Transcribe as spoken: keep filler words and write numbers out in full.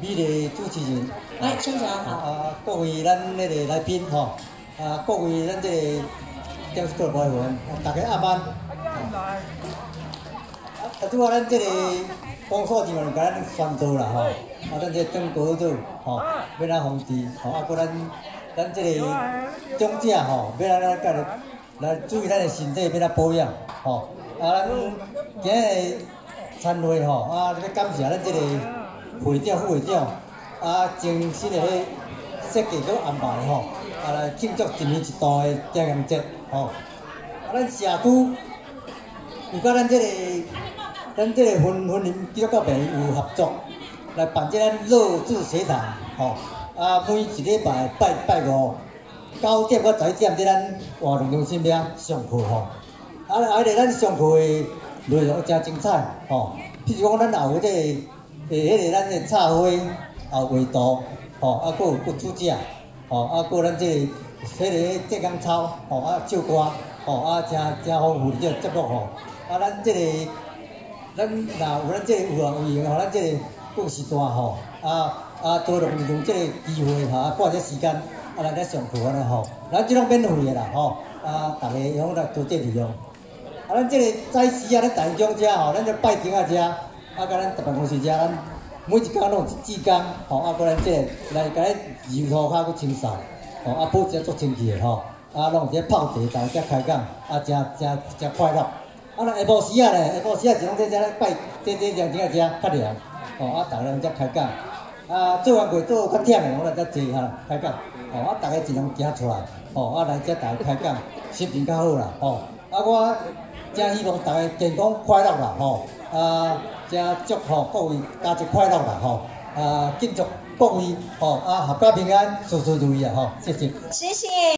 美丽主持人， 哎，先生好。 啊，各位咱那个来宾吼，啊，各位咱这个电视台播的员，大家阿慢。啊，拄啊，咱这个公所就甲咱宣导啦吼，啊，咱这长高组吼，要咱防治，吼，啊，搁咱咱这个长者吼，要咱来来来注意咱的身体，要咱保养，吼，啊，咱今日参会吼，啊，要感谢咱这个。会长、副会长，啊，精心的咧设计佮安排吼，啊来庆祝一年一度的重阳节吼。啊，咱社区有甲咱这个咱这个婚婚姻基督教朋友有合作，来办这咱乐智学堂吼。啊，每一礼拜拜拜五九点到十一点，在咱活动中心遐上课吼。啊，啊，咧咱上课的内容真精彩吼。譬如讲，咱也有这个。诶，迄个咱的插花啊，画图吼，啊，搁有主食吼，啊，搁咱这个迄个浙江操吼，啊，唱歌吼，啊，真真丰富的这个节目吼。啊，咱这个咱若有咱这个有啊有闲吼，咱这个故事大吼，啊啊，多利用这个机会吼，啊，挂这时间啊来咧上课安尼吼。咱即种免费的啦吼，啊，逐个用来多这利用。啊，咱这个早时啊，咱大中遮吼，咱这拜亭啊遮。啊，甲咱办公室遮，咱每一工拢有一支工，吼，啊，搁咱这个来甲咱油涂骹去清扫，吼，啊，保持足清气的吼，啊，拢有这泡茶，大家开讲，啊，真真真快乐。啊，咱下晡时啊咧，下晡时啊是拢在遮咧拜，这这两点啊遮较凉，吼，啊，大家拢遮开讲，啊，做完过做较忝的，我来遮坐下开讲，吼，啊，大家尽量行出来，吼，啊，来遮大家开讲，心情较好啦，吼，啊，我真希望大家健康快乐啦，吼。啊，真祝福各位佳节快乐啦吼！啊，敬祝各位吼啊，阖家平安，事事如意啊吼！谢谢。 谢谢。